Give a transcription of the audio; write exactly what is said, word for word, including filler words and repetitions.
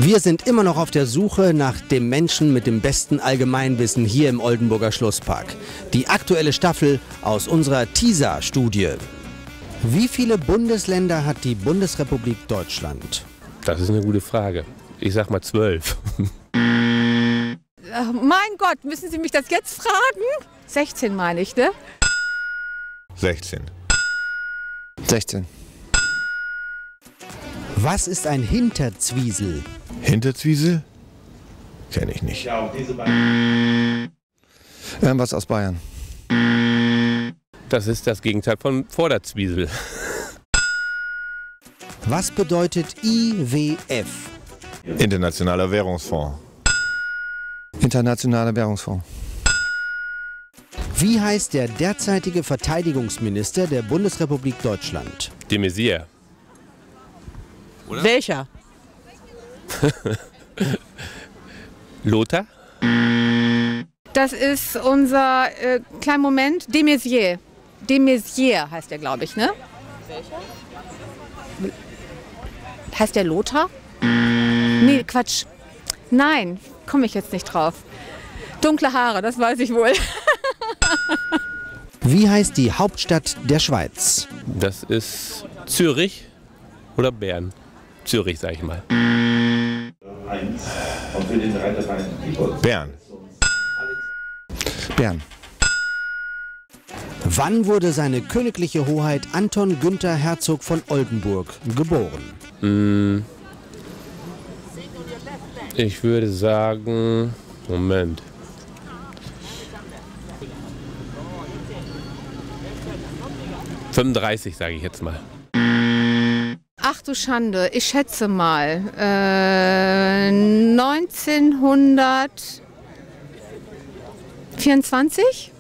Wir sind immer noch auf der Suche nach dem Menschen mit dem besten Allgemeinwissen hier im Oldenburger Schlosspark. Die aktuelle Staffel aus unserer TISA-Studie. Wie viele Bundesländer hat die Bundesrepublik Deutschland? Das ist eine gute Frage. Ich sag mal zwölf. Mein Gott, müssen Sie mich das jetzt fragen? sechzehn meine ich, ne? sechzehn. sechzehn. Was ist ein Hinterzwiesel? Hinterzwiesel? Kenne ich nicht. Irgendwas aus Bayern. Das ist das Gegenteil von Vorderzwiesel. Was bedeutet I W F? Internationaler Währungsfonds. Internationaler Währungsfonds. Wie heißt der derzeitige Verteidigungsminister der Bundesrepublik Deutschland? De Maizière. Welcher? Lothar? Das ist unser, äh, kleinen Moment, de Maizière. De Maizière heißt der, glaube ich, ne? Welcher? Heißt der Lothar? Nee, Quatsch. Nein, komme ich jetzt nicht drauf. Dunkle Haare, das weiß ich wohl. Wie heißt die Hauptstadt der Schweiz? Das ist Zürich oder Bern? Zürich, sag ich mal. Bern. Bern. Wann wurde seine königliche Hoheit Anton Günther Herzog von Oldenburg geboren? Ich würde sagen, Moment. fünfunddreißig, sage ich jetzt mal. Ach du Schande, ich schätze mal äh, neunzehnhundertvierundzwanzig?